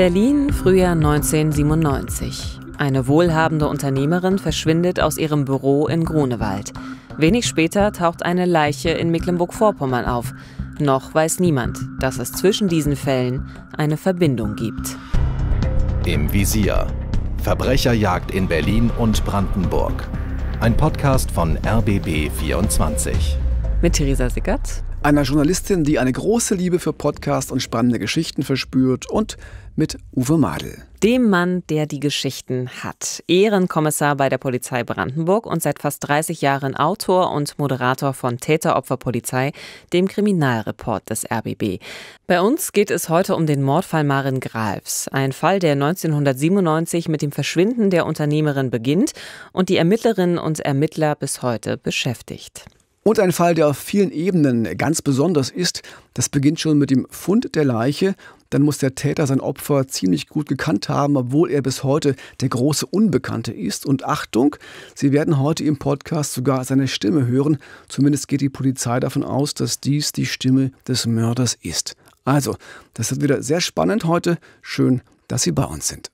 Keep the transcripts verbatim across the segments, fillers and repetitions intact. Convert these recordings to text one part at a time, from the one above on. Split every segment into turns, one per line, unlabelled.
Berlin, Frühjahr neunzehnhundertsiebenundneunzig. Eine wohlhabende Unternehmerin verschwindet aus ihrem Büro in Grunewald. Wenig später taucht eine Leiche in Mecklenburg-Vorpommern auf. Noch weiß niemand, dass es zwischen diesen Fällen eine Verbindung gibt.
Im Visier. Verbrecherjagd in Berlin und Brandenburg. Ein Podcast von R B B vierundzwanzig.
Mit Theresa Sickert,
einer Journalistin, die eine große Liebe für Podcasts und spannende Geschichten verspürt, und mit Uwe Madel.
Dem Mann, der die Geschichten hat. Ehrenkommissar bei der Polizei Brandenburg und seit fast dreißig Jahren Autor und Moderator von Täter-Opfer-Polizei, dem Kriminalreport des R B B. Bei uns geht es heute um den Mordfall Maren Gralfs. Ein Fall, der neunzehnhundertsiebenundneunzig mit dem Verschwinden der Unternehmerin beginnt und die Ermittlerinnen und Ermittler bis heute beschäftigt.
Und ein Fall, der auf vielen Ebenen ganz besonders ist. Das beginnt schon mit dem Fund der Leiche. Dann muss der Täter sein Opfer ziemlich gut gekannt haben, obwohl er bis heute der große Unbekannte ist. Und Achtung, Sie werden heute im Podcast sogar seine Stimme hören. Zumindest geht die Polizei davon aus, dass dies die Stimme des Mörders ist. Also, das wird wieder sehr spannend heute. Schön, dass Sie bei uns sind.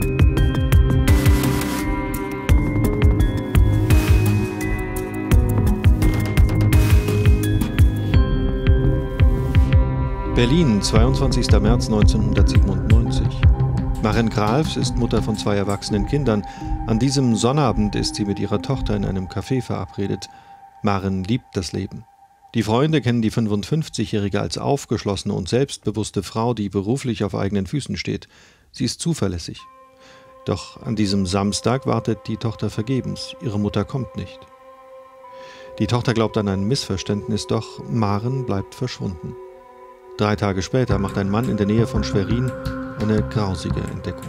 Berlin, zweiundzwanzigster März neunzehnhundertsiebenundneunzig. Maren Gralfs ist Mutter von zwei erwachsenen Kindern. An diesem Sonnabend ist sie mit ihrer Tochter in einem Café verabredet. Maren liebt das Leben. Die Freunde kennen die fünfundfünfzigjährige als aufgeschlossene und selbstbewusste Frau, die beruflich auf eigenen Füßen steht. Sie ist zuverlässig. Doch an diesem Samstag wartet die Tochter vergebens. Ihre Mutter kommt nicht. Die Tochter glaubt an ein Missverständnis, doch Maren bleibt verschwunden. Drei Tage später macht ein Mann in der Nähe von Schwerin eine grausige Entdeckung.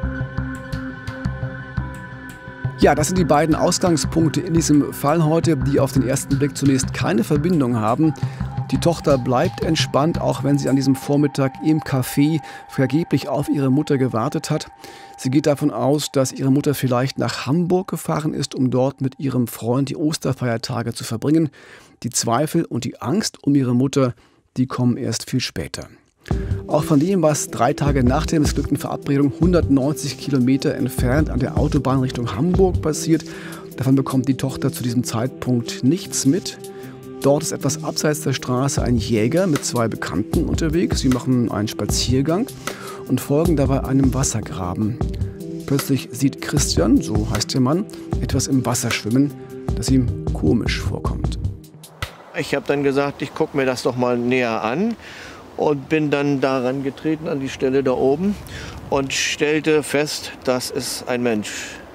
Ja, das sind die beiden Ausgangspunkte in diesem Fall heute, die auf den ersten Blick zunächst keine Verbindung haben. Die Tochter bleibt entspannt, auch wenn sie an diesem Vormittag im Café vergeblich auf ihre Mutter gewartet hat. Sie geht davon aus, dass ihre Mutter vielleicht nach Hamburg gefahren ist, um dort mit ihrem Freund die Osterfeiertage zu verbringen. Die Zweifel und die Angst um ihre Mutter, die kommen erst viel später. Auch von dem, was drei Tage nach der missglückten Verabredung hundertneunzig Kilometer entfernt an der Autobahn Richtung Hamburg passiert, davon bekommt die Tochter zu diesem Zeitpunkt nichts mit. Dort ist etwas abseits der Straße ein Jäger mit zwei Bekannten unterwegs. Sie machen einen Spaziergang und folgen dabei einem Wassergraben. Plötzlich sieht Christian, so heißt der Mann, etwas im Wasser schwimmen, das ihm komisch vorkommt.
Ich habe dann gesagt, ich gucke mir das doch mal näher an und bin dann daran getreten an die Stelle da oben und stellte fest, das ist ein Mensch.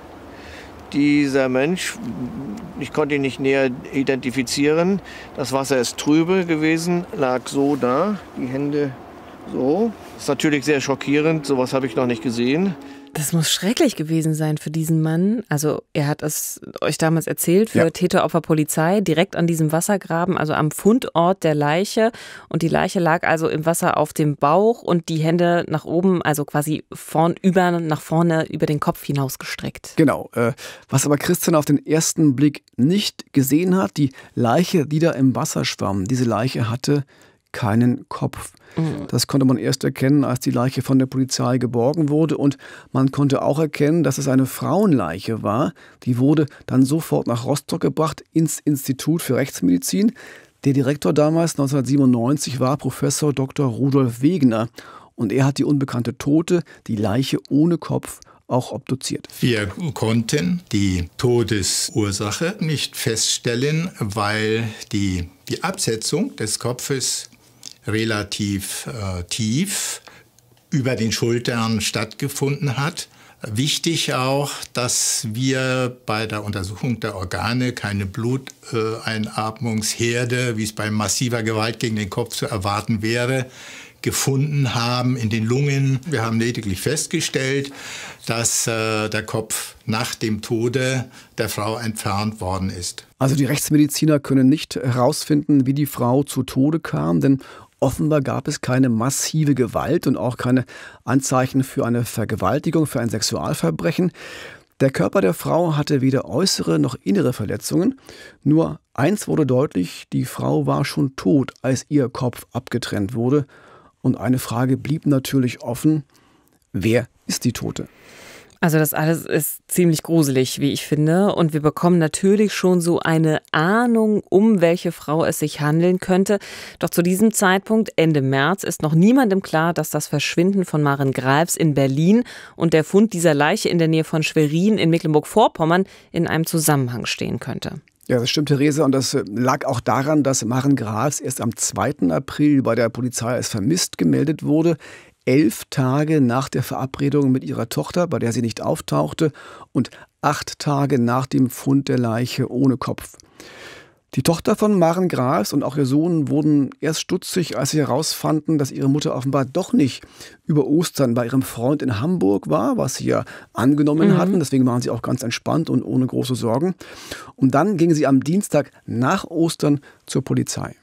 Dieser Mensch, ich konnte ihn nicht näher identifizieren. Das Wasser ist trübe gewesen, lag so da, die Hände so. Das ist natürlich sehr schockierend, sowas habe ich noch nicht gesehen.
Das muss schrecklich gewesen sein für diesen Mann. Also er hat es euch damals erzählt, für ja. Täter-Opfer-Polizei, direkt an diesem Wassergraben, also am Fundort der Leiche. Und die Leiche lag also im Wasser auf dem Bauch und die Hände nach oben, also quasi vorn über, nach vorne über den Kopf hinausgestreckt.
Genau. Äh, was aber Christian auf den ersten Blick nicht gesehen hat, die Leiche, die da im Wasser schwamm, diese Leiche hatte keinen Kopf. Das konnte man erst erkennen, als die Leiche von der Polizei geborgen wurde, und man konnte auch erkennen, dass es eine Frauenleiche war. Die wurde dann sofort nach Rostock gebracht, ins Institut für Rechtsmedizin. Der Direktor damals, neunzehnhundertsiebenundneunzig, war Professor Doktor Rudolf Wegener, und er hat die unbekannte Tote, die Leiche ohne Kopf, auch obduziert.
Wir konnten die Todesursache nicht feststellen, weil die, die Absetzung des Kopfes relativ äh, tief über den Schultern stattgefunden hat. Wichtig auch, dass wir bei der Untersuchung der Organe keine Bluteinatmungsherde, äh, wie es bei massiver Gewalt gegen den Kopf zu erwarten wäre, gefunden haben in den Lungen. Wir haben lediglich festgestellt, dass äh, der Kopf nach dem Tode der Frau entfernt worden ist.
Also die Rechtsmediziner können nicht herausfinden, wie die Frau zu Tode kam, denn offenbar gab es keine massive Gewalt und auch keine Anzeichen für eine Vergewaltigung, für ein Sexualverbrechen. Der Körper der Frau hatte weder äußere noch innere Verletzungen. Nur eins wurde deutlich: Die Frau war schon tot, als ihr Kopf abgetrennt wurde. Und eine Frage blieb natürlich offen: Wer ist die Tote?
Also das alles ist ziemlich gruselig, wie ich finde. Und wir bekommen natürlich schon so eine Ahnung, um welche Frau es sich handeln könnte. Doch zu diesem Zeitpunkt, Ende März, ist noch niemandem klar, dass das Verschwinden von Maren Graefs in Berlin und der Fund dieser Leiche in der Nähe von Schwerin in Mecklenburg-Vorpommern in einem Zusammenhang stehen könnte.
Ja, das stimmt, Therese. Und das lag auch daran, dass Maren Graefs erst am zweiten April bei der Polizei als vermisst gemeldet wurde. Elf Tage nach der Verabredung mit ihrer Tochter, bei der sie nicht auftauchte, und acht Tage nach dem Fund der Leiche ohne Kopf. Die Tochter von Maren Graefs und auch ihr Sohn wurden erst stutzig, als sie herausfanden, dass ihre Mutter offenbar doch nicht über Ostern bei ihrem Freund in Hamburg war, was sie ja angenommen mhm. hatten. Deswegen waren sie auch ganz entspannt und ohne große Sorgen. Und dann gingen sie am Dienstag nach Ostern zur Polizei.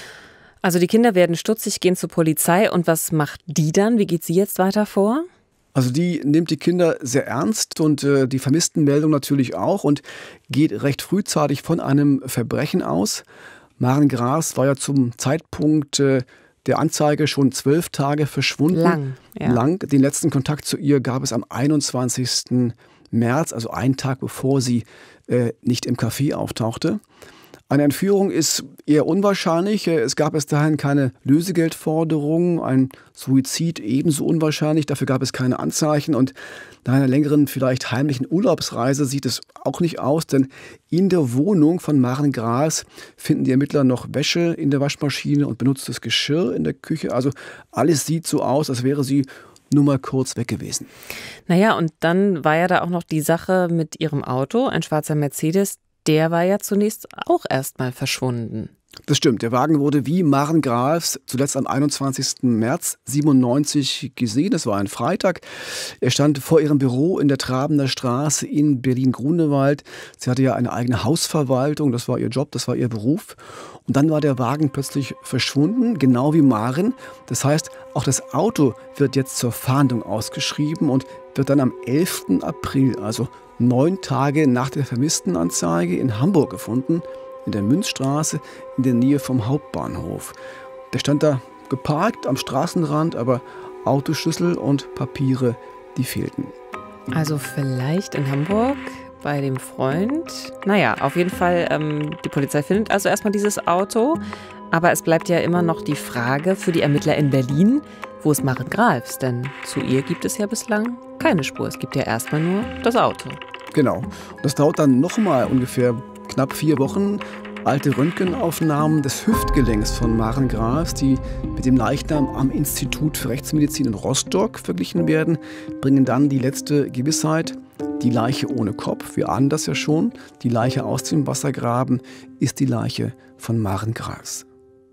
Also die Kinder werden stutzig, gehen zur Polizei. Und was macht die dann? Wie geht sie jetzt weiter vor?
Also die nimmt die Kinder sehr ernst und äh, die Vermisstenmeldung natürlich auch und geht recht frühzeitig von einem Verbrechen aus. Maren Graefs war ja zum Zeitpunkt äh, der Anzeige schon zwölf Tage verschwunden.
Lang, ja.
Lang. Den letzten Kontakt zu ihr gab es am einundzwanzigsten März, also einen Tag bevor sie äh, nicht im Café auftauchte. Eine Entführung ist eher unwahrscheinlich. Es gab bis dahin keine Lösegeldforderung, ein Suizid ebenso unwahrscheinlich. Dafür gab es keine Anzeichen. Und nach einer längeren, vielleicht heimlichen Urlaubsreise sieht es auch nicht aus, denn in der Wohnung von Maren Graefs finden die Ermittler noch Wäsche in der Waschmaschine und benutztes Geschirr in der Küche. Also alles sieht so aus, als wäre sie nur mal kurz weg gewesen.
Naja, und dann war ja da auch noch die Sache mit ihrem Auto, ein schwarzer Mercedes. Der war ja zunächst auch erstmal verschwunden.
Das stimmt. Der Wagen wurde wie Maren Graefs zuletzt am einundzwanzigsten März siebenundneunzig gesehen. Das war ein Freitag. Er stand vor ihrem Büro in der Trabener Straße in Berlin-Grunewald. Sie hatte ja eine eigene Hausverwaltung. Das war ihr Job, das war ihr Beruf. Und dann war der Wagen plötzlich verschwunden, genau wie Maren. Das heißt, auch das Auto wird jetzt zur Fahndung ausgeschrieben und wird dann am elften April, also neun Tage nach der Vermisstenanzeige, in Hamburg gefunden, in der Münzstraße in der Nähe vom Hauptbahnhof. Der stand da geparkt am Straßenrand, aber Autoschlüssel und Papiere, die fehlten.
Also vielleicht in Hamburg bei dem Freund. Naja, auf jeden Fall, ähm, die Polizei findet also erstmal dieses Auto. Aber es bleibt ja immer noch die Frage für die Ermittler in Berlin, wo ist Maren Graefs? Denn zu ihr gibt es ja bislang keine Spur. Es gibt ja erstmal nur das Auto.
Genau. Das dauert dann nochmal ungefähr knapp vier Wochen. Alte Röntgenaufnahmen des Hüftgelenks von Maren Graefs, die mit dem Leichnam am Institut für Rechtsmedizin in Rostock verglichen werden, bringen dann die letzte Gewissheit. Die Leiche ohne Kopf, wir ahnen das ja schon, die Leiche aus dem Wassergraben ist die Leiche von Maren Graefs.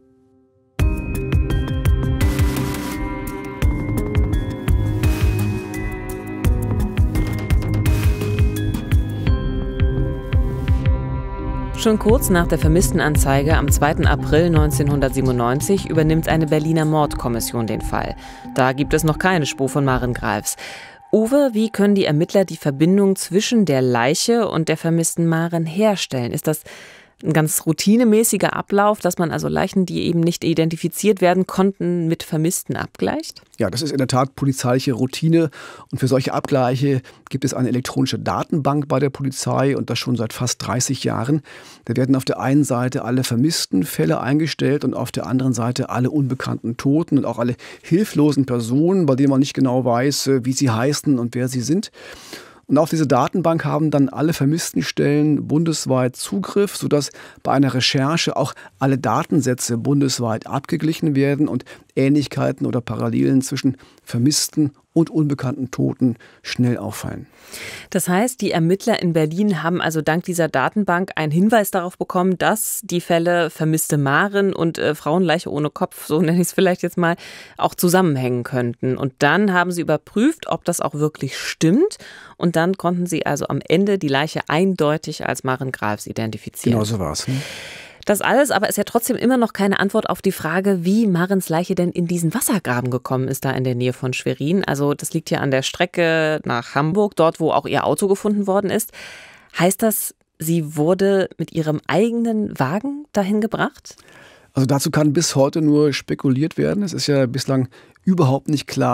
Schon kurz nach der Vermisstenanzeige am zweiten April neunzehnhundertsiebenundneunzig übernimmt eine Berliner Mordkommission den Fall. Da gibt es noch keine Spur von Maren Graefs. Uwe, wie können die Ermittler die Verbindung zwischen der Leiche und der vermissten Maren herstellen? Ist das ein ganz routinemäßiger Ablauf, dass man also Leichen, die eben nicht identifiziert werden konnten, mit Vermissten abgleicht?
Ja, das ist in der Tat polizeiliche Routine. Und für solche Abgleiche gibt es eine elektronische Datenbank bei der Polizei und das schon seit fast dreißig Jahren. Da werden auf der einen Seite alle vermissten Fälle eingestellt und auf der anderen Seite alle unbekannten Toten und auch alle hilflosen Personen, bei denen man nicht genau weiß, wie sie heißen und wer sie sind. Und auf diese Datenbank haben dann alle Vermisstenstellen bundesweit Zugriff, sodass bei einer Recherche auch alle Datensätze bundesweit abgeglichen werden und Ähnlichkeiten oder Parallelen zwischen Vermissten und unbekannten Toten schnell auffallen.
Das heißt, die Ermittler in Berlin haben also dank dieser Datenbank einen Hinweis darauf bekommen, dass die Fälle vermisste Maren und äh, Frauenleiche ohne Kopf, so nenne ich es vielleicht jetzt mal, auch zusammenhängen könnten. Und dann haben sie überprüft, ob das auch wirklich stimmt. Und dann konnten sie also am Ende die Leiche eindeutig als Maren Graefs identifizieren.
Genau so war es. Hm?
Das alles aber ist ja trotzdem immer noch keine Antwort auf die Frage, wie Marens Leiche denn in diesen Wassergraben gekommen ist, da in der Nähe von Schwerin. Also das liegt ja an der Strecke nach Hamburg, dort wo auch ihr Auto gefunden worden ist. Heißt das, sie wurde mit ihrem eigenen Wagen dahin gebracht?
Also dazu kann bis heute nur spekuliert werden. Es ist ja bislang überhaupt nicht klar,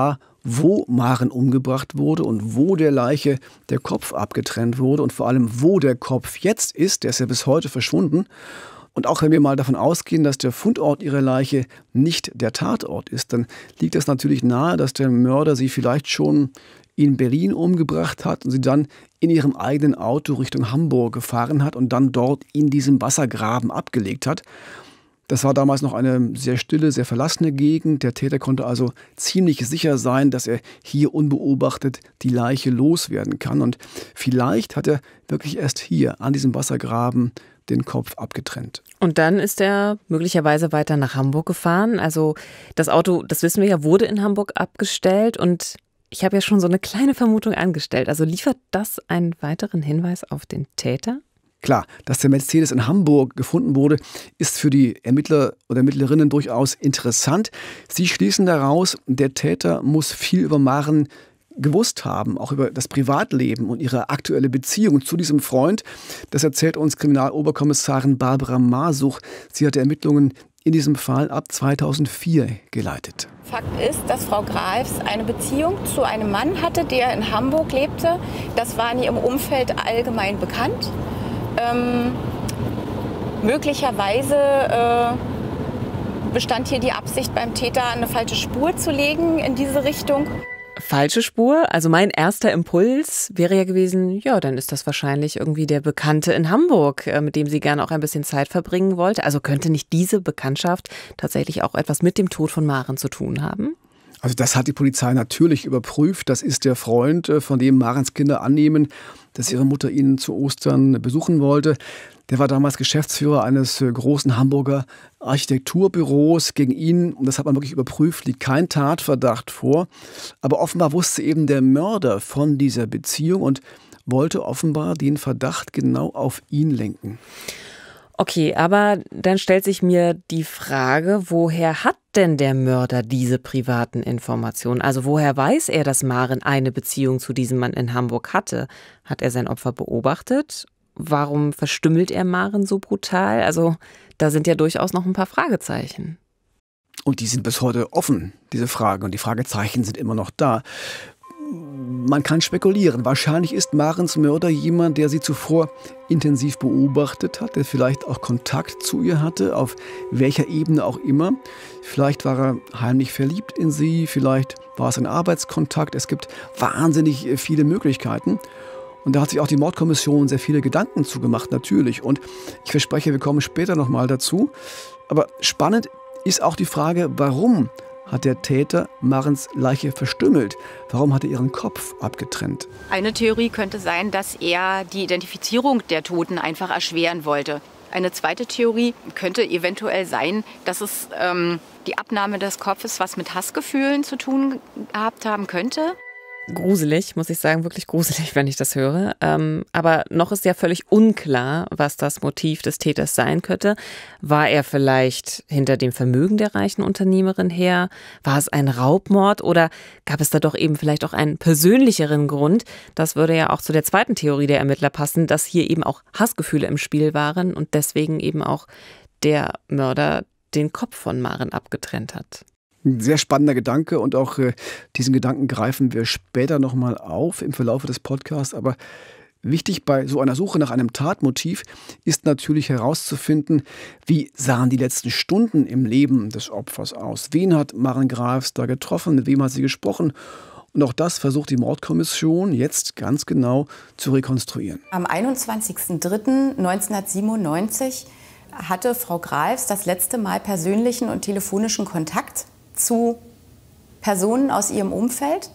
wo Maren umgebracht wurde und wo der Leiche der Kopf abgetrennt wurde und vor allem, wo der Kopf jetzt ist. Der ist ja bis heute verschwunden. Und auch wenn wir mal davon ausgehen, dass der Fundort ihrer Leiche nicht der Tatort ist, dann liegt es natürlich nahe, dass der Mörder sie vielleicht schon in Berlin umgebracht hat und sie dann in ihrem eigenen Auto Richtung Hamburg gefahren hat und dann dort in diesem Wassergraben abgelegt hat. Das war damals noch eine sehr stille, sehr verlassene Gegend. Der Täter konnte also ziemlich sicher sein, dass er hier unbeobachtet die Leiche loswerden kann. Und vielleicht hat er wirklich erst hier an diesem Wassergraben den Kopf abgetrennt.
Und dann ist er möglicherweise weiter nach Hamburg gefahren. Also das Auto, das wissen wir ja, wurde in Hamburg abgestellt. Und ich habe ja schon so eine kleine Vermutung angestellt. Also liefert das einen weiteren Hinweis auf den Täter?
Klar, dass der Mercedes in Hamburg gefunden wurde, ist für die Ermittler oder Ermittlerinnen durchaus interessant. Sie schließen daraus, der Täter muss viel über Maren gewusst haben, auch über das Privatleben und ihre aktuelle Beziehung zu diesem Freund. Das erzählt uns Kriminaloberkommissarin Barbara Masuch. Sie hat die Ermittlungen in diesem Fall ab zweitausendvier geleitet.
Fakt ist, dass Frau Gralfs eine Beziehung zu einem Mann hatte, der in Hamburg lebte. Das war in ihrem Umfeld allgemein bekannt. Ähm, möglicherweise äh, bestand hier die Absicht beim Täter, eine falsche Spur zu legen in diese Richtung.
Falsche Spur? Also mein erster Impuls wäre ja gewesen, ja, dann ist das wahrscheinlich irgendwie der Bekannte in Hamburg, mit dem sie gerne auch ein bisschen Zeit verbringen wollte. Also könnte nicht diese Bekanntschaft tatsächlich auch etwas mit dem Tod von Maren zu tun haben?
Also das hat die Polizei natürlich überprüft. Das ist der Freund, von dem Marens Kinder annehmen, dass ihre Mutter ihn zu Ostern besuchen wollte. Der war damals Geschäftsführer eines großen Hamburger Architekturbüros. Gegen ihn, und das hat man wirklich überprüft, liegt kein Tatverdacht vor. Aber offenbar wusste eben der Mörder von dieser Beziehung und wollte offenbar den Verdacht genau auf ihn lenken.
Okay, aber dann stellt sich mir die Frage, woher hat denn der Mörder diese privaten Informationen? Also woher weiß er, dass Maren eine Beziehung zu diesem Mann in Hamburg hatte? Hat er sein Opfer beobachtet? Warum verstümmelt er Maren so brutal? Also da sind ja durchaus noch ein paar Fragezeichen.
Und die sind bis heute offen, diese Fragen. Und die Fragezeichen sind immer noch da. Man kann spekulieren. Wahrscheinlich ist Marens Mörder jemand, der sie zuvor intensiv beobachtet hat, der vielleicht auch Kontakt zu ihr hatte, auf welcher Ebene auch immer. Vielleicht war er heimlich verliebt in sie, vielleicht war es ein Arbeitskontakt. Es gibt wahnsinnig viele Möglichkeiten. Und da hat sich auch die Mordkommission sehr viele Gedanken zugemacht, natürlich. Und ich verspreche, wir kommen später nochmal dazu. Aber spannend ist auch die Frage, warum hat der Täter Marens Leiche verstümmelt? Warum hat er ihren Kopf abgetrennt?
Eine Theorie könnte sein, dass er die Identifizierung der Toten einfach erschweren wollte. Eine zweite Theorie könnte eventuell sein, dass es ähm, die Abnahme des Kopfes was mit Hassgefühlen zu tun gehabt haben könnte.
Gruselig, muss ich sagen, wirklich gruselig, wenn ich das höre. Ähm, aber noch ist ja völlig unklar, was das Motiv des Täters sein könnte. War er vielleicht hinter dem Vermögen der reichen Unternehmerin her? War es ein Raubmord oder gab es da doch eben vielleicht auch einen persönlicheren Grund? Das würde ja auch zu der zweiten Theorie der Ermittler passen, dass hier eben auch Hassgefühle im Spiel waren und deswegen eben auch der Mörder den Kopf von Maren abgetrennt hat.
Ein sehr spannender Gedanke und auch äh, diesen Gedanken greifen wir später nochmal auf im Verlauf des Podcasts. Aber wichtig bei so einer Suche nach einem Tatmotiv ist natürlich herauszufinden, wie sahen die letzten Stunden im Leben des Opfers aus? Wen hat Maren Gralfs da getroffen? Mit wem hat sie gesprochen? Und auch das versucht die Mordkommission jetzt ganz genau zu rekonstruieren.
Am einundzwanzigsten dritten neunzehnhundertsiebenundneunzig hatte Frau Gralfs das letzte Mal persönlichen und telefonischen Kontakt zu Personen aus ihrem Umfeld.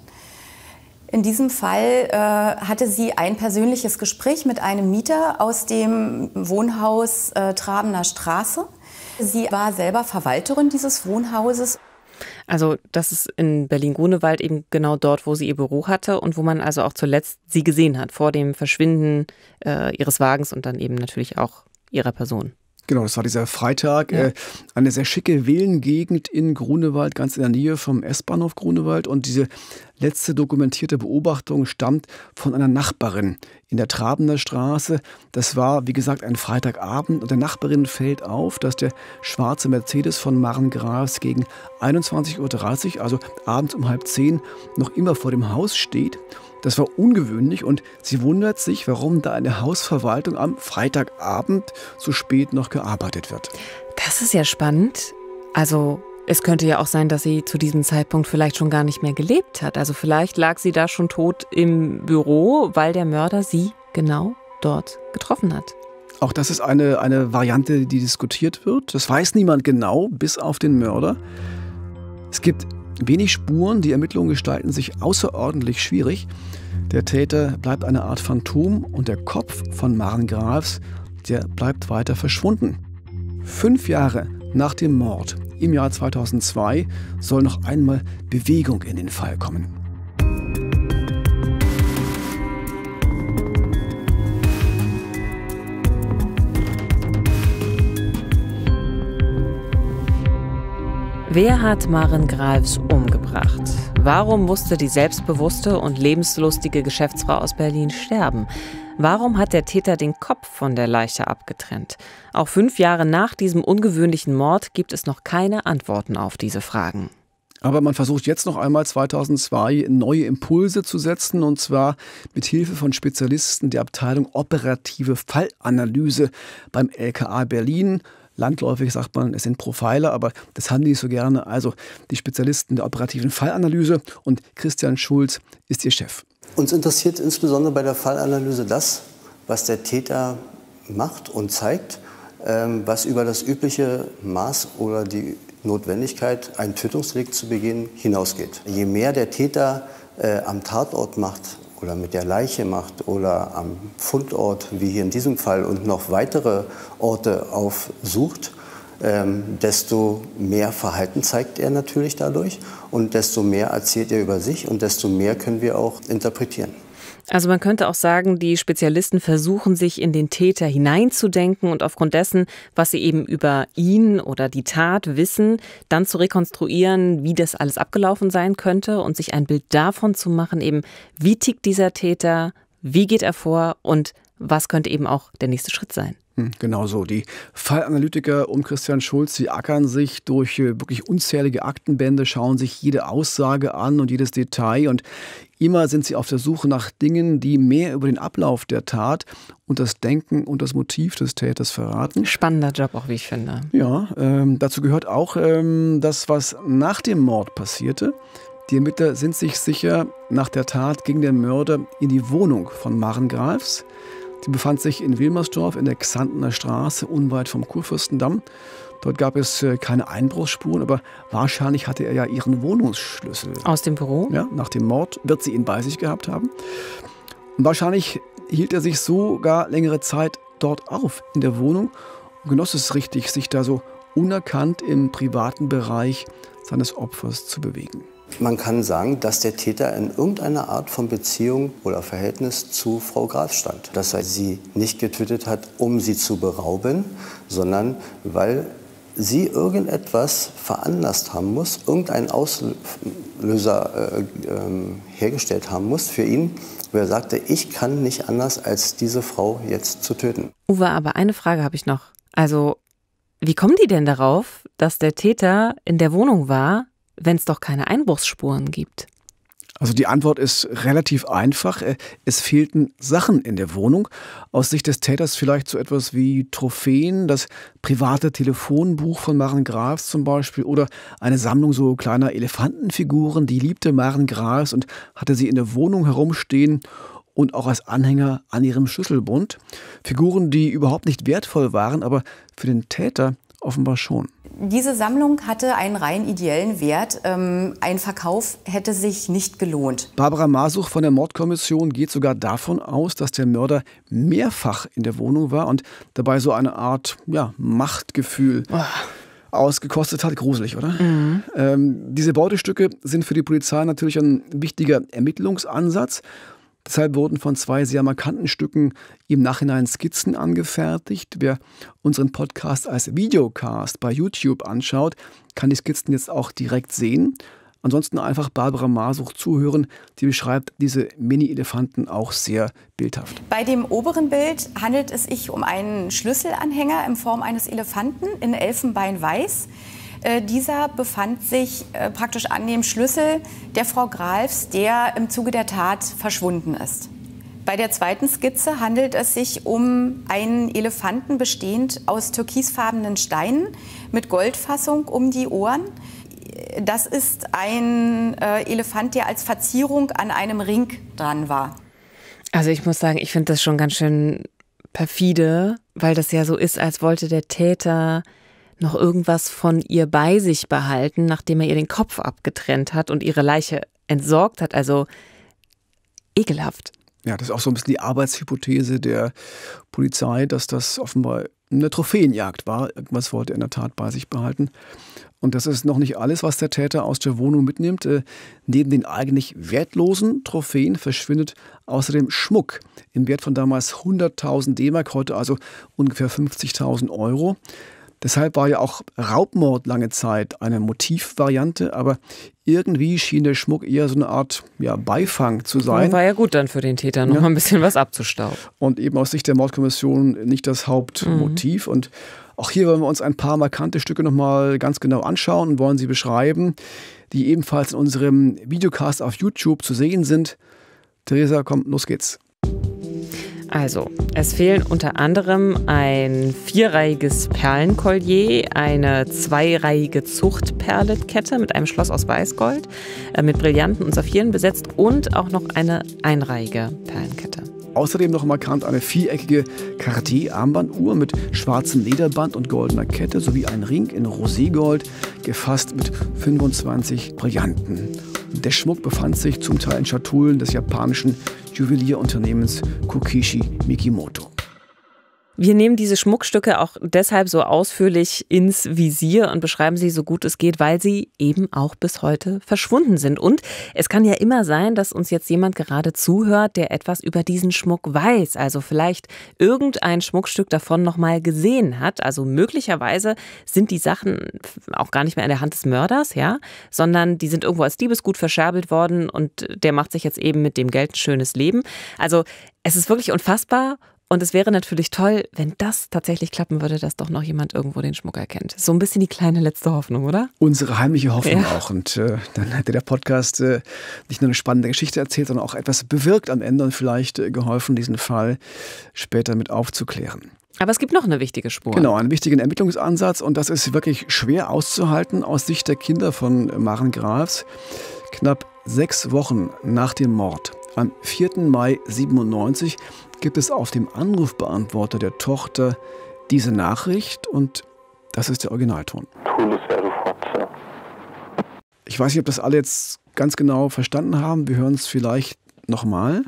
In diesem Fall äh, hatte sie ein persönliches Gespräch mit einem Mieter aus dem Wohnhaus äh, Trabener Straße. Sie war selber Verwalterin dieses Wohnhauses.
Also das ist in Berlin-Grunewald eben genau dort, wo sie ihr Büro hatte und wo man also auch zuletzt sie gesehen hat, vor dem Verschwinden äh, ihres Wagens und dann eben natürlich auch ihrer Person.
Genau, das war dieser Freitag.
Ja.
Äh, eine sehr schicke Villengegend in Grunewald, ganz in der Nähe vom S-Bahnhof Grunewald. Und diese letzte dokumentierte Beobachtung stammt von einer Nachbarin in der Trabener Straße. Das war, wie gesagt, ein Freitagabend und der Nachbarin fällt auf, dass der schwarze Mercedes von Maren Graves gegen einundzwanzig Uhr dreißig, also abends um halb zehn, noch immer vor dem Haus steht. Das war ungewöhnlich und sie wundert sich, warum da eine Hausverwaltung am Freitagabend so spät noch gearbeitet wird.
Das ist ja spannend. Also es könnte ja auch sein, dass sie zu diesem Zeitpunkt vielleicht schon gar nicht mehr gelebt hat. Also vielleicht lag sie da schon tot im Büro, weil der Mörder sie genau dort getroffen hat.
Auch das ist eine, eine Variante, die diskutiert wird. Das weiß niemand genau, bis auf den Mörder. Es gibt wenig Spuren, die Ermittlungen gestalten sich außerordentlich schwierig. Der Täter bleibt eine Art Phantom und der Kopf von Maren Graves, der bleibt weiter verschwunden. Fünf Jahre nach dem Mord im Jahr zweitausendzwei soll noch einmal Bewegung in den Fall kommen.
Wer hat Maren Graves umgebracht? Warum musste die selbstbewusste und lebenslustige Geschäftsfrau aus Berlin sterben? Warum hat der Täter den Kopf von der Leiche abgetrennt? Auch fünf Jahre nach diesem ungewöhnlichen Mord gibt es noch keine Antworten auf diese Fragen.
Aber man versucht jetzt noch einmal zweitausendzwei neue Impulse zu setzen, und zwar mit Hilfe von Spezialisten der Abteilung Operative Fallanalyse beim L K A Berlin. Landläufig sagt man, es sind Profiler, aber das haben die nicht so gerne. Also die Spezialisten der operativen Fallanalyse, und Christian Schulz ist ihr Chef.
Uns interessiert insbesondere bei der Fallanalyse das, was der Täter macht und zeigt, was über das übliche Maß oder die Notwendigkeit, ein Tötungsdelikt zu begehen, hinausgeht. Je mehr der Täter am Tatort macht oder mit der Leiche macht oder am Fundort, wie hier in diesem Fall, und noch weitere Orte aufsucht, ähm, desto mehr Verhalten zeigt er natürlich dadurch und desto mehr erzählt er über sich und desto mehr können wir auch interpretieren.
Also man könnte auch sagen, die Spezialisten versuchen, sich in den Täter hineinzudenken und aufgrund dessen, was sie eben über ihn oder die Tat wissen, dann zu rekonstruieren, wie das alles abgelaufen sein könnte und sich ein Bild davon zu machen, eben wie tickt dieser Täter, wie geht er vor und was könnte eben auch der nächste Schritt sein.
Genau so. Die Fallanalytiker um Christian Schulz, sie ackern sich durch wirklich unzählige Aktenbände, schauen sich jede Aussage an und jedes Detail, und immer sind sie auf der Suche nach Dingen, die mehr über den Ablauf der Tat und das Denken und das Motiv des Täters verraten.
Spannender Job auch, wie ich finde.
Ja, ähm, dazu gehört auch ähm, das, was nach dem Mord passierte. Die Ermittler sind sich sicher, nach der Tat ging der Mörder in die Wohnung von Maren Graves. Die befand sich in Wilmersdorf in der Xantener Straße, unweit vom Kurfürstendamm. Dort gab es keine Einbruchsspuren, aber wahrscheinlich hatte er ja ihren Wohnungsschlüssel.
Aus dem Büro?
Ja, nach dem Mord wird sie ihn bei sich gehabt haben. Und wahrscheinlich hielt er sich sogar längere Zeit dort auf, in der Wohnung, und genoss es richtig, sich da so unerkannt im privaten Bereich seines Opfers zu bewegen.
Man kann sagen, dass der Täter in irgendeiner Art von Beziehung oder Verhältnis zu Frau Graves stand. Dass er sie nicht getötet hat, um sie zu berauben, sondern weil sie irgendetwas veranlasst haben muss, irgendeinen Auslöser äh, äh, hergestellt haben muss für ihn, wo er sagte, ich kann nicht anders, als diese Frau jetzt zu töten.
Uwe, aber eine Frage habe ich noch. Also, wie kommen die denn darauf, dass der Täter in der Wohnung war, wenn es doch keine Einbruchsspuren gibt?
Also die Antwort ist relativ einfach. Es fehlten Sachen in der Wohnung. Aus Sicht des Täters vielleicht so etwas wie Trophäen, das private Telefonbuch von Maren Graves zum Beispiel oder eine Sammlung so kleiner Elefantenfiguren. Die liebte Maren Graves und hatte sie in der Wohnung herumstehen und auch als Anhänger an ihrem Schlüsselbund. Figuren, die überhaupt nicht wertvoll waren, aber für den Täter offenbar schon.
Diese Sammlung hatte einen rein ideellen Wert. Ähm, ein Verkauf hätte sich nicht gelohnt.
Barbara Masuch von der Mordkommission geht sogar davon aus, dass der Mörder mehrfach in der Wohnung war und dabei so eine Art ja, Machtgefühl oh. ausgekostet hat. Gruselig, oder? Mhm. Ähm, diese Beutestücke sind für die Polizei natürlich ein wichtiger Ermittlungsansatz. Deshalb wurden von zwei sehr markanten Stücken im Nachhinein Skizzen angefertigt. Wer unseren Podcast als Videocast bei YouTube anschaut, kann die Skizzen jetzt auch direkt sehen. Ansonsten einfach Barbara Masuch zuhören. Die beschreibt diese Mini-Elefanten auch sehr bildhaft.
Bei dem oberen Bild handelt es sich um einen Schlüsselanhänger in Form eines Elefanten in Elfenbeinweiß. Äh, dieser befand sich äh, praktisch an dem Schlüssel der Frau Gralfs, der im Zuge der Tat verschwunden ist. Bei der zweiten Skizze handelt es sich um einen Elefanten bestehend aus türkisfarbenen Steinen mit Goldfassung um die Ohren. Das ist ein äh, Elefant, der als Verzierung an einem Ring dran war.
Also ich muss sagen, ich finde das schon ganz schön perfide, weil das ja so ist, als wollte der Täter noch irgendwas von ihr bei sich behalten, nachdem er ihr den Kopf abgetrennt hat und ihre Leiche entsorgt hat. Also ekelhaft.
Ja, das ist auch so ein bisschen die Arbeitshypothese der Polizei, dass das offenbar eine Trophäenjagd war. Irgendwas wollte er in der Tat bei sich behalten. Und das ist noch nicht alles, was der Täter aus der Wohnung mitnimmt. Äh, neben den eigentlich wertlosen Trophäen verschwindet außerdem Schmuck im Wert von damals hunderttausend D-Mark, heute also ungefähr fünfzigtausend Euro. Deshalb war ja auch Raubmord lange Zeit eine Motivvariante, aber irgendwie schien der Schmuck eher so eine Art ja, Beifang zu sein.
War ja gut dann für den Täter, noch ja. mal ein bisschen was abzustauben.
Und eben aus Sicht der Mordkommission nicht das Hauptmotiv. Mhm. Und auch hier wollen wir uns ein paar markante Stücke nochmal ganz genau anschauen und wollen sie beschreiben, die ebenfalls in unserem Videocast auf YouTube zu sehen sind. Theresa, komm, los geht's.
Also, es fehlen unter anderem ein vierreihiges Perlenkollier, eine zweireihige Zuchtperletkette mit einem Schloss aus Weißgold, äh, mit Brillanten und Saphiren besetzt und auch noch eine einreihige Perlenkette.
Außerdem noch markant eine viereckige Cartier-Armbanduhr mit schwarzem Lederband und goldener Kette sowie ein Ring in Roségold, gefasst mit fünfundzwanzig Brillanten. Der Schmuck befand sich zum Teil in Schatullen des japanischen Juwelierunternehmens Kokishi Mikimoto.
Wir nehmen diese Schmuckstücke auch deshalb so ausführlich ins Visier und beschreiben sie so gut es geht, weil sie eben auch bis heute verschwunden sind. Und es kann ja immer sein, dass uns jetzt jemand gerade zuhört, der etwas über diesen Schmuck weiß. Also vielleicht irgendein Schmuckstück davon noch mal gesehen hat. Also möglicherweise sind die Sachen auch gar nicht mehr in der Hand des Mörders, ja, sondern die sind irgendwo als Diebesgut verscherbelt worden und der macht sich jetzt eben mit dem Geld ein schönes Leben. Also es ist wirklich unfassbar. Und es wäre natürlich toll, wenn das tatsächlich klappen würde, dass doch noch jemand irgendwo den Schmuck erkennt. So ein bisschen die kleine letzte Hoffnung, oder?
Unsere heimliche Hoffnung
ja.
auch. Und äh, dann hätte der Podcast äh, nicht nur eine spannende Geschichte erzählt, sondern auch etwas bewirkt am Ende und vielleicht äh, geholfen, diesen Fall später mit aufzuklären.
Aber es gibt noch eine wichtige Spur.
Genau, einen wichtigen Ermittlungsansatz. Und das ist wirklich schwer auszuhalten aus Sicht der Kinder von Maren Gralfs. Knapp sechs Wochen nach dem Mord, am vierten Mai siebenundneunzig, gibt es auf dem Anrufbeantworter der Tochter diese Nachricht und das ist der Originalton. Ich weiß nicht, ob das alle jetzt ganz genau verstanden haben. Wir hören es vielleicht nochmal.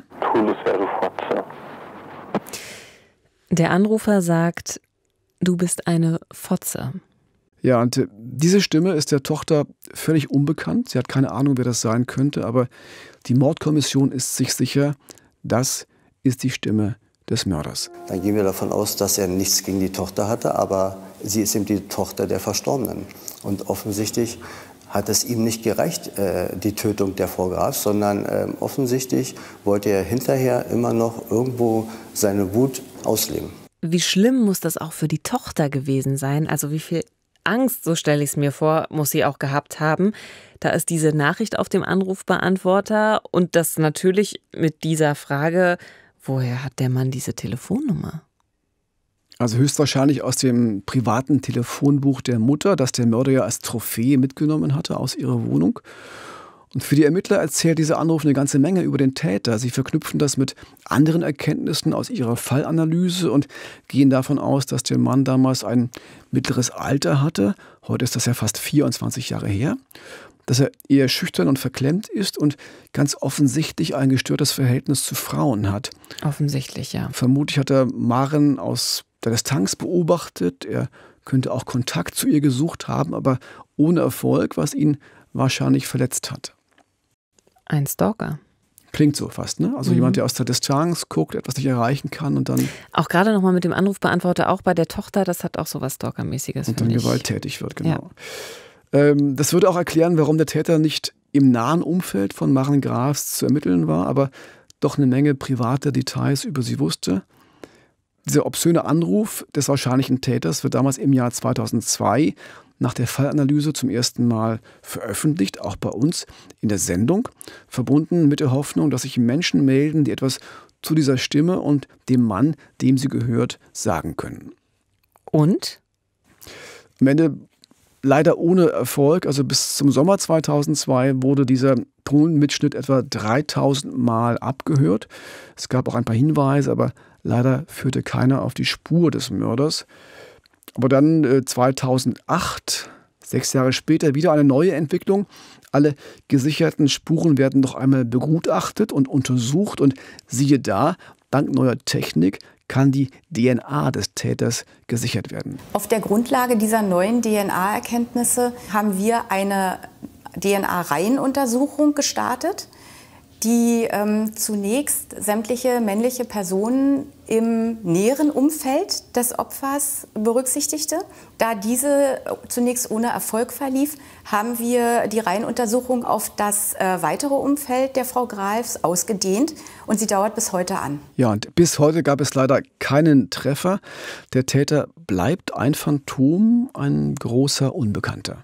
Der Anrufer sagt, du bist eine Fotze.
Ja, und äh, diese Stimme ist der Tochter völlig unbekannt. Sie hat keine Ahnung, wer das sein könnte, aber die Mordkommission ist sich sicher, das ist die Stimme des Mörders.
Dann gehen wir davon aus, dass er nichts gegen die Tochter hatte, aber sie ist eben die Tochter der Verstorbenen. Und offensichtlich hat es ihm nicht gereicht, äh, die Tötung der Frau Graf, sondern äh, offensichtlich wollte er hinterher immer noch irgendwo seine Wut ausleben.
Wie schlimm muss das auch für die Tochter gewesen sein? Also wie viel Angst, so stelle ich es mir vor, muss sie auch gehabt haben. Da ist diese Nachricht auf dem Anrufbeantworter und das natürlich mit dieser Frage, woher hat der Mann diese Telefonnummer?
Also höchstwahrscheinlich aus dem privaten Telefonbuch der Mutter, das der Mörder ja als Trophäe mitgenommen hatte aus ihrer Wohnung. Und für die Ermittler erzählt dieser Anruf eine ganze Menge über den Täter. Sie verknüpfen das mit anderen Erkenntnissen aus ihrer Fallanalyse und gehen davon aus, dass der Mann damals ein mittleres Alter hatte. Heute ist das ja fast vierundzwanzig Jahre her. Dass er eher schüchtern und verklemmt ist und ganz offensichtlich ein gestörtes Verhältnis zu Frauen hat.
Offensichtlich, ja.
Vermutlich hat er Maren aus der Distanz beobachtet. Er könnte auch Kontakt zu ihr gesucht haben, aber ohne Erfolg, was ihn wahrscheinlich verletzt hat.
Ein Stalker.
Klingt so fast, ne? Also mhm. jemand, der aus der Distanz guckt, etwas nicht erreichen kann und dann...
Auch gerade nochmal mit dem Anrufbeantworter, auch bei der Tochter, das hat auch so was Stalkermäßiges.
Und dann gewalttätig wird, genau. Ja. Ähm, das würde auch erklären, warum der Täter nicht im nahen Umfeld von Maren Graefs zu ermitteln war, aber doch eine Menge privater Details über sie wusste. Dieser obszöne Anruf des wahrscheinlichen Täters wird damals im Jahr zweitausendzwei nach der Fallanalyse zum ersten Mal veröffentlicht, auch bei uns in der Sendung, verbunden mit der Hoffnung, dass sich Menschen melden, die etwas zu dieser Stimme und dem Mann, dem sie gehört, sagen können.
Und?
Am Ende leider ohne Erfolg. Also bis zum Sommer zweitausendzwei wurde dieser Tonmitschnitt etwa dreitausend Mal abgehört. Es gab auch ein paar Hinweise, aber leider führte keiner auf die Spur des Mörders. Aber dann äh, zweitausendacht, sechs Jahre später, wieder eine neue Entwicklung. Alle gesicherten Spuren werden noch einmal begutachtet und untersucht. Und siehe da, dank neuer Technik kann die D N A des Täters gesichert werden.
Auf der Grundlage dieser neuen D N A-Erkenntnisse haben wir eine D N A-Reihenuntersuchung gestartet, die ähm, zunächst sämtliche männliche Personen im näheren Umfeld des Opfers berücksichtigte. Da diese zunächst ohne Erfolg verlief, haben wir die Reihenuntersuchung auf das äh, weitere Umfeld der Frau Graefs ausgedehnt und sie dauert bis heute an.
Ja, und bis heute gab es leider keinen Treffer. Der Täter bleibt ein Phantom, ein großer Unbekannter.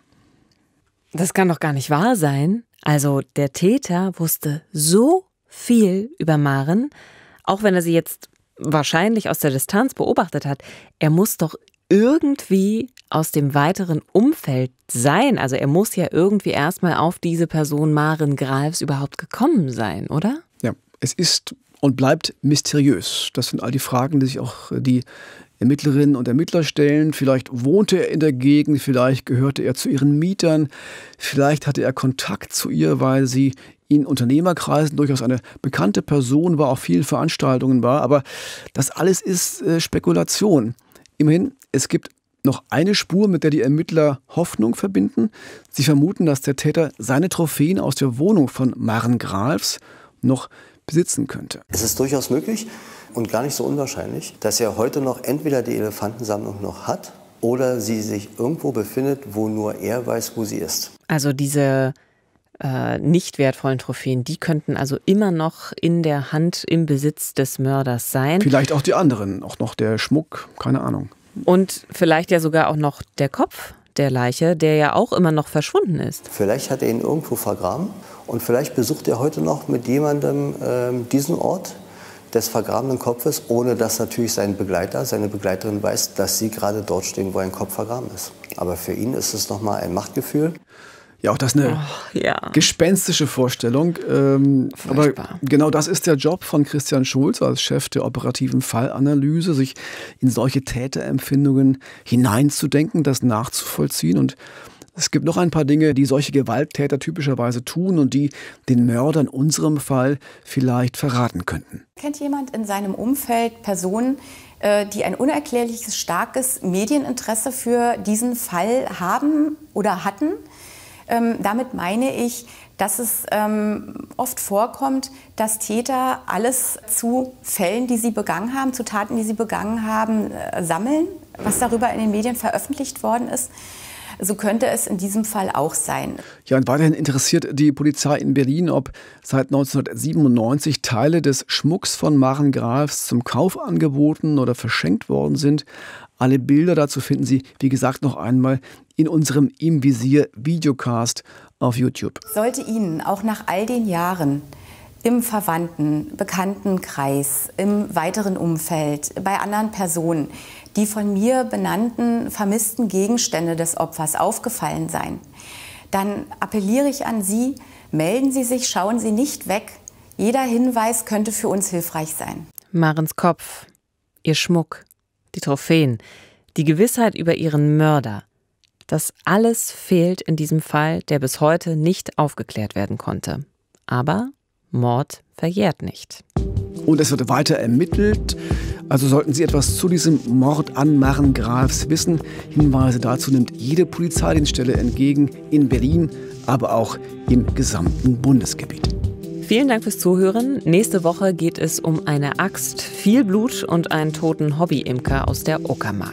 Das kann doch gar nicht wahr sein. Also der Täter wusste so viel über Maren, auch wenn er sie jetzt wahrscheinlich aus der Distanz beobachtet hat. Er muss doch irgendwie aus dem weiteren Umfeld sein. Also er muss ja irgendwie erstmal auf diese Person Maren Graefs überhaupt gekommen sein, oder?
Ja, es ist und bleibt mysteriös. Das sind all die Fragen, die sich auch die Ermittlerinnen und Ermittler stellen. Vielleicht wohnte er in der Gegend, vielleicht gehörte er zu ihren Mietern, vielleicht hatte er Kontakt zu ihr, weil sie in Unternehmerkreisen durchaus eine bekannte Person war, auf vielen Veranstaltungen war. Aber das alles ist äh, Spekulation. Immerhin, es gibt noch eine Spur, mit der die Ermittler Hoffnung verbinden. Sie vermuten, dass der Täter seine Trophäen aus der Wohnung von Maren Graefs noch besitzen könnte.
Es ist durchaus möglich und gar nicht so unwahrscheinlich, dass er heute noch entweder die Elefantensammlung noch hat oder sie sich irgendwo befindet, wo nur er weiß, wo sie ist.
Also diese äh, nicht wertvollen Trophäen, die könnten also immer noch in der Hand, im Besitz des Mörders sein.
Vielleicht auch die anderen, auch noch der Schmuck, keine Ahnung.
Und vielleicht ja sogar auch noch der Kopf der Leiche, der ja auch immer noch verschwunden ist.
Vielleicht hat er ihn irgendwo vergraben und vielleicht besucht er heute noch mit jemandem äh, diesen Ort des vergrabenen Kopfes, ohne dass natürlich sein Begleiter, seine Begleiterin weiß, dass sie gerade dort stehen, wo ein Kopf vergraben ist. Aber für ihn ist es nochmal ein Machtgefühl.
Ja, auch das ist eine
oh, ja.
gespenstische Vorstellung. Ähm, aber genau das ist der Job von Christian Schulz als Chef der operativen Fallanalyse, sich in solche Täterempfindungen hineinzudenken, das nachzuvollziehen. Und es gibt noch ein paar Dinge, die solche Gewalttäter typischerweise tun und die den Mörder in unserem Fall vielleicht verraten könnten.
Kennt jemand in seinem Umfeld Personen, die ein unerklärliches, starkes Medieninteresse für diesen Fall haben oder hatten? Ähm, damit meine ich, dass es ähm, oft vorkommt, dass Täter alles zu Fällen, die sie begangen haben, zu Taten, die sie begangen haben, äh, sammeln, was darüber in den Medien veröffentlicht worden ist. So könnte es in diesem Fall auch sein.
Ja, und weiterhin interessiert die Polizei in Berlin, ob seit neunzehnhundertsiebenundneunzig Teile des Schmucks von Maren Graefs zum Kauf angeboten oder verschenkt worden sind. Alle Bilder dazu finden Sie, wie gesagt, noch einmal in unserem Im Visier Videocast auf YouTube.
Sollte Ihnen auch nach all den Jahren im Verwandten, Bekanntenkreis, im weiteren Umfeld, bei anderen Personen die von mir benannten vermissten Gegenstände des Opfers aufgefallen sein, dann appelliere ich an Sie, melden Sie sich, schauen Sie nicht weg. Jeder Hinweis könnte für uns hilfreich sein.
Marens Kopf, ihr Schmuck, die Trophäen, die Gewissheit über ihren Mörder. Das alles fehlt in diesem Fall, der bis heute nicht aufgeklärt werden konnte. Aber Mord verjährt nicht.
Und es wird weiter ermittelt. Also sollten Sie etwas zu diesem Mord an Maren Graefs wissen, Hinweise dazu nimmt jede Polizeidienststelle entgegen, in Berlin, aber auch im gesamten Bundesgebiet.
Vielen Dank fürs Zuhören. Nächste Woche geht es um eine Axt, viel Blut und einen toten Hobbyimker aus der Uckermark.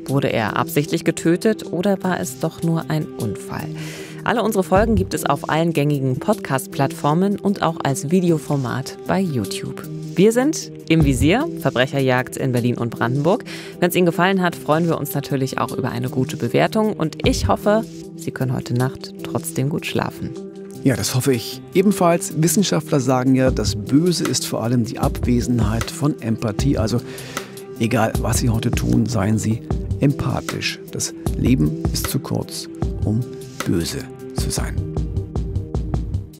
Wurde er absichtlich getötet oder war es doch nur ein Unfall? Alle unsere Folgen gibt es auf allen gängigen Podcast-Plattformen und auch als Videoformat bei YouTube. Wir sind Im Visier, Verbrecherjagd in Berlin und Brandenburg. Wenn es Ihnen gefallen hat, freuen wir uns natürlich auch über eine gute Bewertung. Und ich hoffe, Sie können heute Nacht trotzdem gut schlafen.
Ja, das hoffe ich ebenfalls. Wissenschaftler sagen ja, das Böse ist vor allem die Abwesenheit von Empathie. Also egal, was Sie heute tun, seien Sie empathisch. Das Leben ist zu kurz, um böse zu sein.